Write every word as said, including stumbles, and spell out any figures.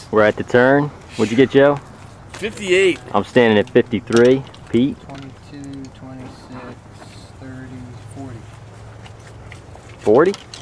We're at the turn. What'd you get, Joe? fifty-eight. I'm standing at fifty-three. Pete? twenty-two, twenty-six, thirty, forty. forty?